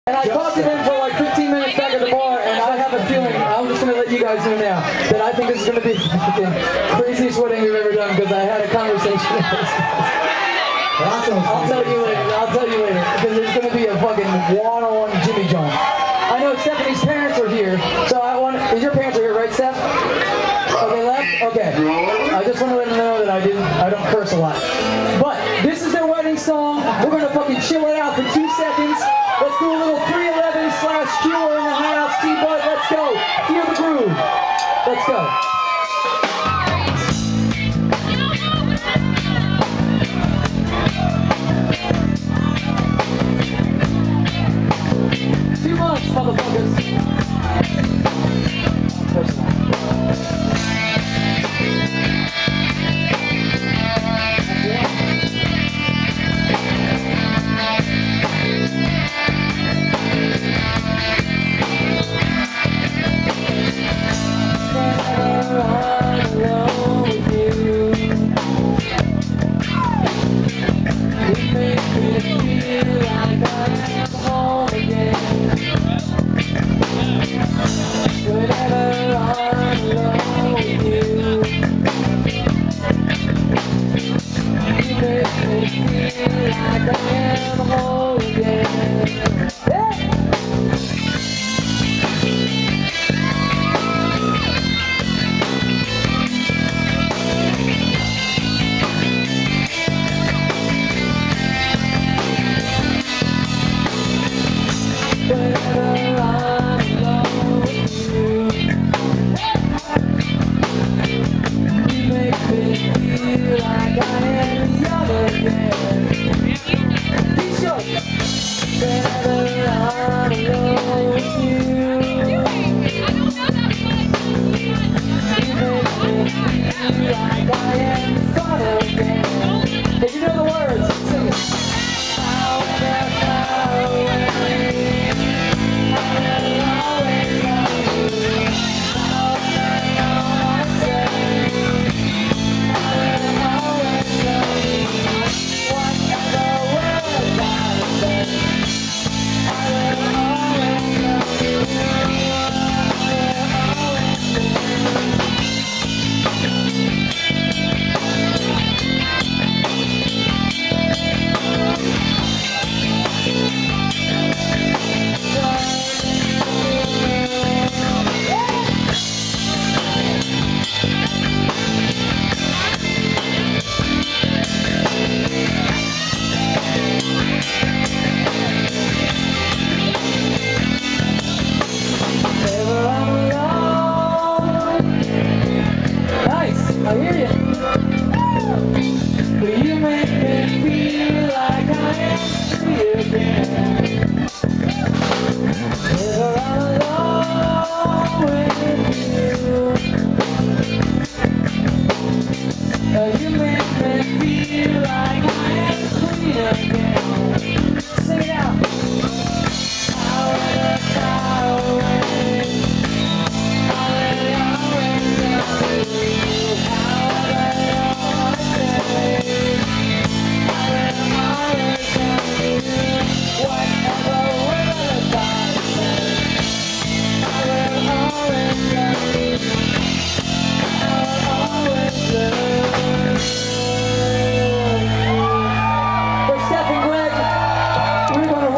And I talked to him for like 15 minutes back at the bar, and I have a feeling, I'm just going to let you guys know now, that I think this is going to be the craziest wedding we've ever done, because I had a conversation with this guy. I'll tell you later, because it's going to be a fucking one-on-one Jimmy John. I know Stephanie's parents are here, so your parents are here, right, Steph? Oh, they left? Okay. I just want to let them know that I don't curse a lot. But this is their wedding song. We're going to fucking chill it out for 2 seconds. Let's do a little 311/Cure in the house. T-Bud, let's go. Feel the groove. Let's go. 2 months, motherfuckers.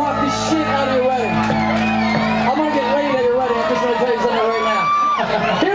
Here